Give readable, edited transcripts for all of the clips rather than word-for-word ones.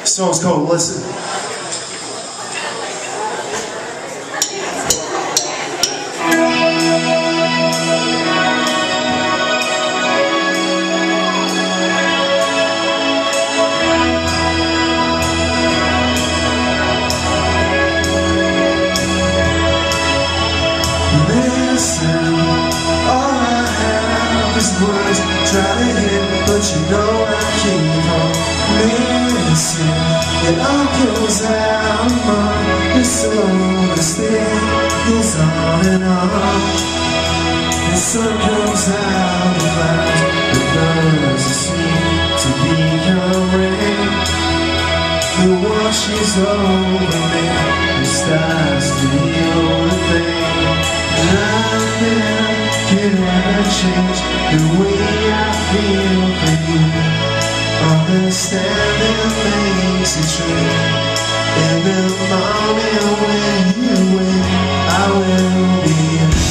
The song's called Listen. Listen, all I have is words. Try to hear, but you know I keep on missing. It all goes out among the soul. This thing goes on and on. The sun comes out of clouds. The birds seem to become rain. The washes over me. It starts to heal the pain. Nothing can ever change the way I feel for you. Understanding makes it true. In the morning when you wake, I will be.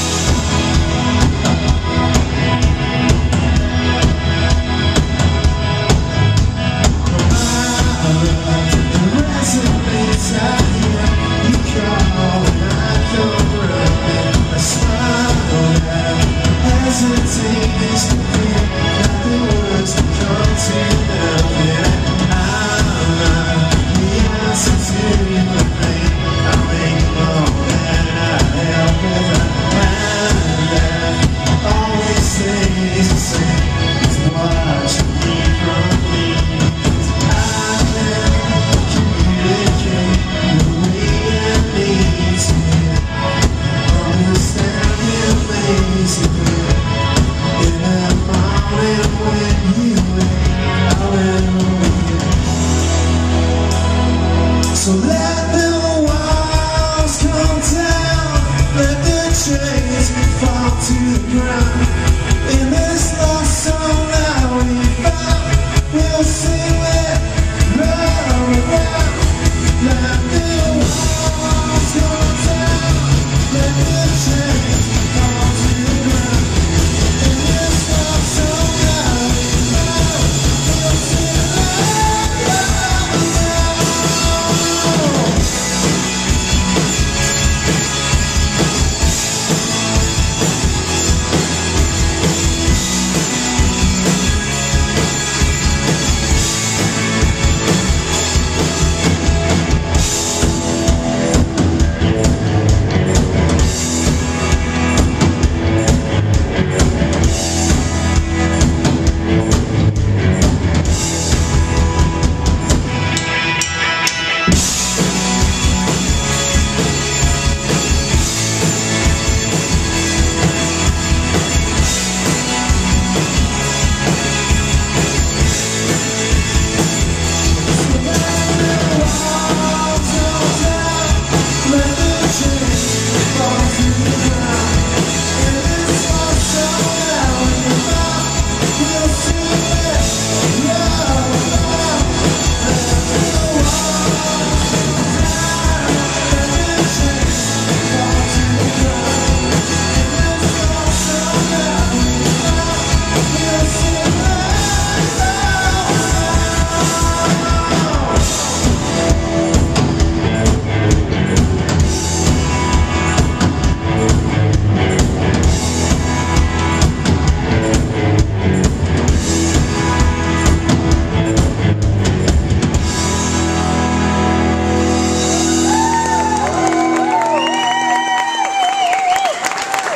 The resonates out here. You call and I come running. A smile that hesitates to feel that the words come to nothing. I'm not the answer to the pain. I make more than I have without. And that always stays the same. It's what you need from me. I can communicate the way I need to hear. Understand your basically. In the morning when you wake, I will be here. So let the walls come down, let the chains fall to the ground. In this lost soul that we found, we'll sing with love around. Let the walls come down, let the chains fall to the ground. In this lost soul that we found, we'll sing love around.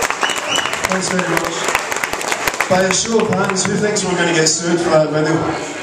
Thanks very much. By a show of hands, who thinks we're going to get sued for that video?